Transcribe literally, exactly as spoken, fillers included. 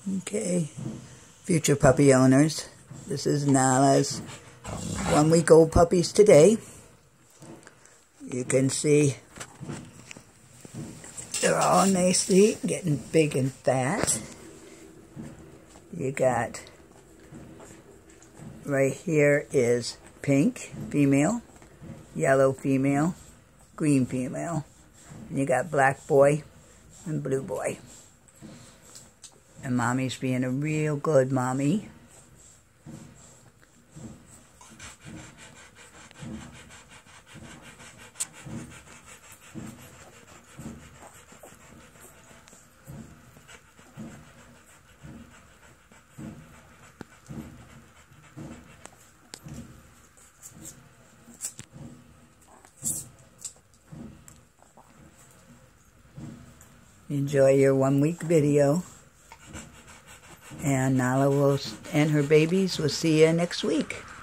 Okay, future puppy owners, this is Nala's one-week-old puppies today. You can see they're all nicely getting big and fat. You got, right here is pink female, yellow female, green female. And you got black boy and blue boy. And mommy's being a real good mommy. Enjoy your one week video. And Nala will, and her babies will see you next week.